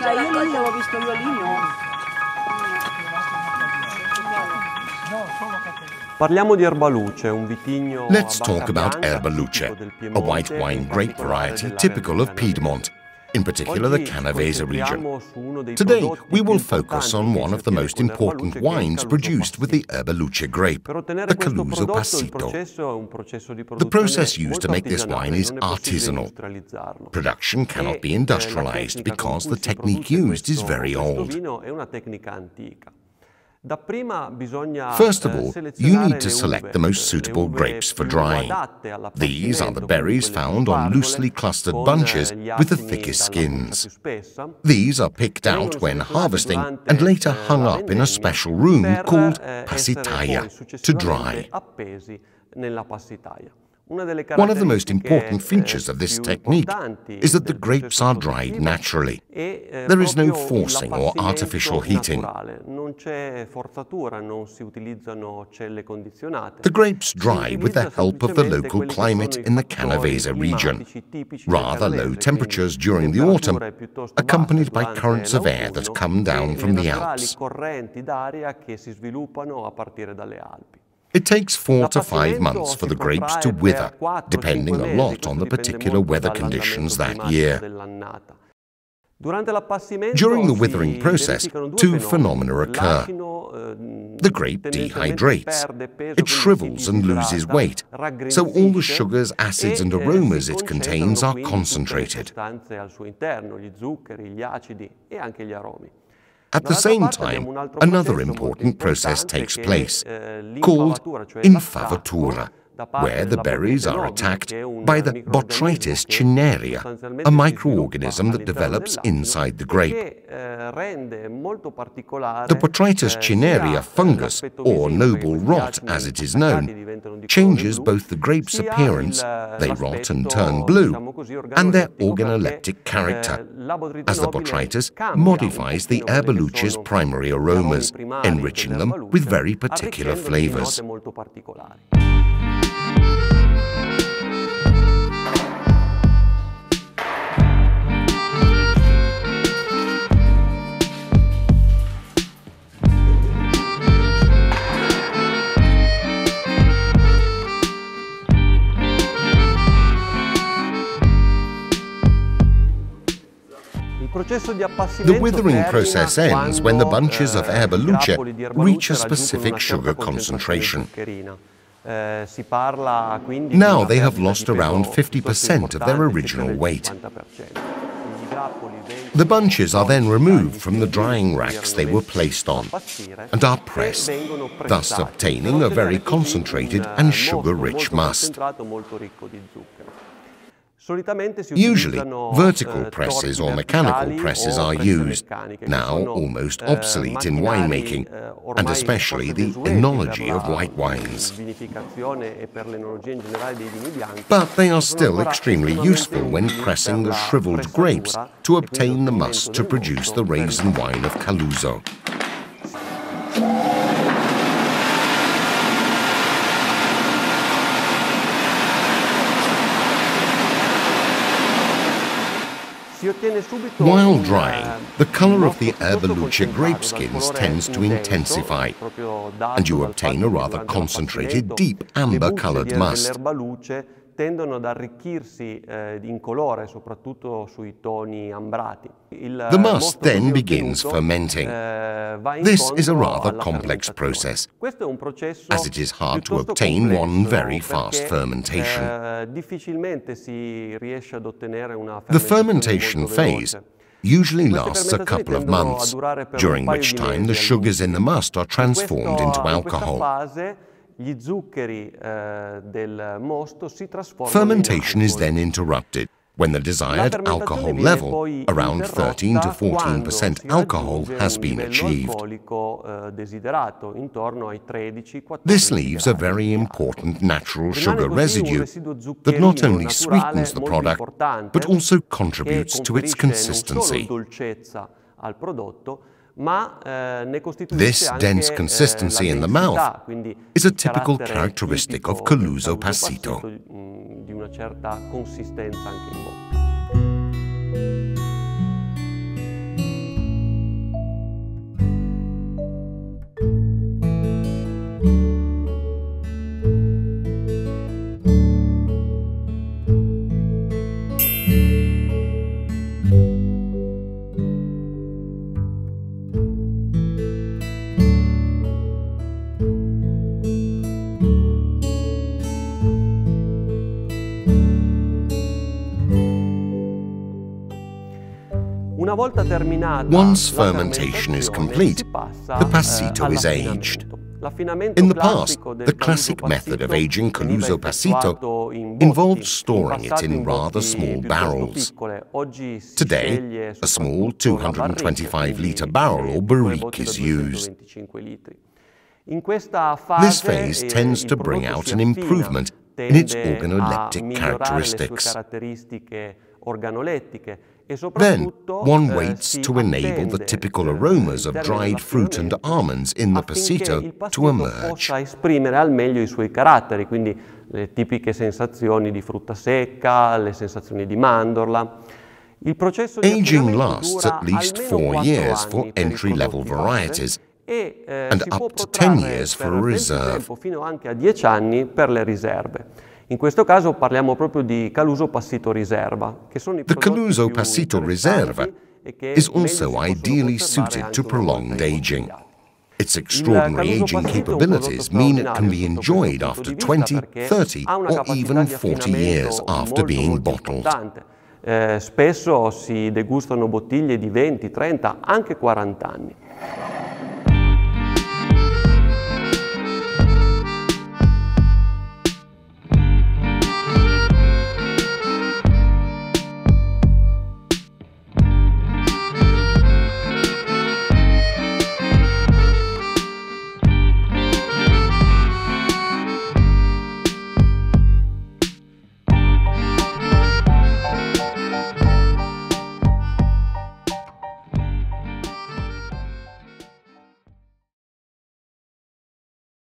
io lì l'avevo visto io lì, no. Parliamo di Erbaluce, un vitigno. Let's talk about Erbaluce, a white wine grape variety typical of Piedmont, in particular the Canavese region. Today, we will focus on one of the most important wines produced with the Erbaluce grape, the Caluso Passito. The process used to make this wine is artisanal. Production cannot be industrialized because the technique used is very old. First of all, you need to select the most suitable grapes for drying. These are the berries found on loosely clustered bunches with the thickest skins. These are picked out when harvesting and later hung up in a special room called passitaia to dry. One of the most important features of this technique is that the grapes are dried naturally. There is no forcing or artificial heating. The grapes dry with the help of the local climate in the Canavese region. Rather low temperatures during the autumn, accompanied by currents of air that come down from the Alps. It takes 4 to 5 months for the grapes to wither, depending a lot on the particular weather conditions that year. During the withering process, 2 phenomena occur. The grape dehydrates. It shrivels and loses weight, so all the sugars, acids and aromas it contains are concentrated. At the same time, another important process takes place, called infavatura, where the berries are attacked by the Botrytis cinerea, a microorganism that develops inside the grape. The Botrytis cinerea fungus, or noble rot as it is known, changes both the grape's appearance, they rot and turn blue, and their organoleptic character, as the Botrytis modifies the Erbaluce's primary aromas, enriching them with very particular flavors. The withering process ends when the bunches of Erbaluce reach a specific sugar concentration. Now they have lost around 50% of their original weight. The bunches are then removed from the drying racks they were placed on and are pressed, thus obtaining a very concentrated and sugar-rich must. Usually, vertical presses or mechanical presses are used, now almost obsolete in winemaking, and especially the enology of white wines. But they are still extremely useful when pressing the shriveled grapes to obtain the must to produce the raisin wine of Caluso. While drying, the color of the Erbaluce grape skins tends to intensify, and you obtain a rather concentrated, deep amber-colored must. The must then begins fermenting. This is a rather complex process, as it is hard to obtain one very fast fermentation. The fermentation phase usually lasts a couple of months, during which time the sugars in the must are transformed into alcohol. Fermentation is then interrupted when the desired alcohol level, around 13 to 14% alcohol, has been achieved. This leaves a very important natural sugar residue that not only sweetens the product, but also contributes to its consistency. This dense consistency in the mouth is a typical characteristic of Caluso Passito. Once fermentation is complete, the passito is aged. In the past, the classic method of aging Coluso passito involved storing it in rather small barrels. Today, a small 225-litre barrel or barrique is used. This phase tends to bring out an improvement in its organoleptic characteristics. Then, one waits to enable the typical aromas of dried fruit and almonds in the passito to emerge. Possa esprimere al meglio i suoi caratteri, quindi le tipiche sensazioni di frutta secca, le sensazioni di mandorla. Aging lasts at least 4 years for entry-level varieties and up to 10 years for a reserve. Fino anche a 10 anni per le riserve. In questo caso parliamo proprio di Caluso Passito Riserva, che sono i The prodotti Coluso più Passito interessanti Riserva e che is meglio also si possono ideally conservare suited anche to una volta prolonged aging. imbottillati. Its extraordinary aging capabilities mean it can be enjoyed after 20, 30 or even 40 years after being bottled. Spesso si degustano bottiglie di 20, 30, anche 40 anni.